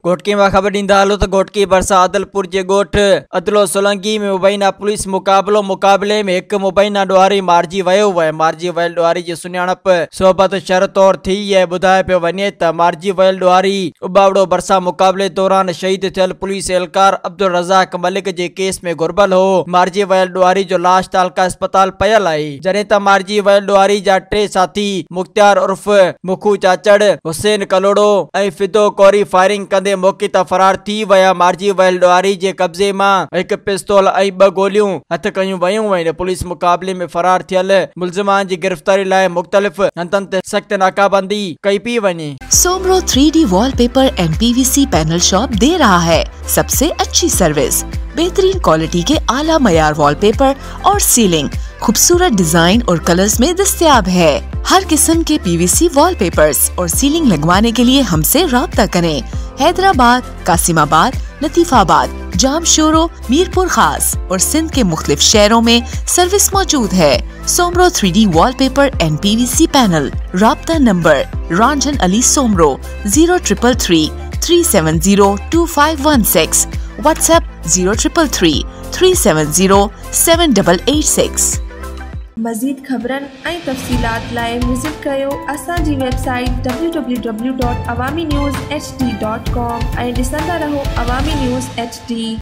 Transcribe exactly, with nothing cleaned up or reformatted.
घोटकी में खबर ॾींदा हलो त घोटकी भरिसां आदलपुर जे ॻोठ अदलो सोलंकी में मुबैना पुलिस मुक़ाबलो मुक़ाबले में हिकु मुबैना ॾुआरी मारिजी वियो आहे। मारिजी वियल ॾुआरी जी सुञाणप सोबत शर तौर थी ऐं ॿुधाए पियो वञे त मारिजी वियल ॾुआरी उबावड़ो भरिसां मुक़ाबले दौरान शहीद थियल पुलिस एहलकार अब्दुल रज़ाक मलिक जे केस में घुर्बल हो। मारिजी वियल ॾुआरी जो लाश तालका अस्पताल पयल आहे, जॾहिं त मारिजी वियल ॾुआरी जा टे साथी मुख्तियार उर्फ मुखू चाचड़, हुसैन कलोड़ो ऐं फिदो कौरी फायरिंग कंदे मौके तां फरार थी विया। मारिजी वियल ॾुआरी जे कब्ज़े मां हिकु पिस्तौल ऐं ॿ गोलियूं हथ कयूं वयूं आहिनि। पुलिस मुक़ाबले में फरार थियल मुलज़िमान जी गिरफ्तारी लाइ मुख़्तलिफ़ हंधनि ते सख्त नाकाबंदी कई पई वञे। Soomro three D wallpaper and PVC panel shop दे रहा है सबसे अच्छी सर्विस, बेहतरीन क्वालिटी के आला मयार वॉलपेपर और सीलिंग खूबसूरत डिजाइन और कलर्स में दस्तयाब है। हर किस्म के पीवीसी वॉलपेपर्स और सीलिंग लगवाने के लिए हमसे राब्ता करें। हैदराबाद, कासिमाबाद, लतीफाबाद, जामशोरो, मीरपुर खास और सिंध के मुख्तलिफ शहरों में सर्विस मौजूद है। Soomro three D wallpaper and PVC panel. राब्ता number Ranjan Ali Soomro zero triple three three seven zero two five one six. WhatsApp zero triple three three seven zero seven double eight six. मज़ीद ख़बरन ऐं तफ़सीलात लाइ विज़िट कयो असांजी website W W W dot Awami news H D dot com ऐं ॾिसंदा रहो अवामी न्यूज़ एच डी।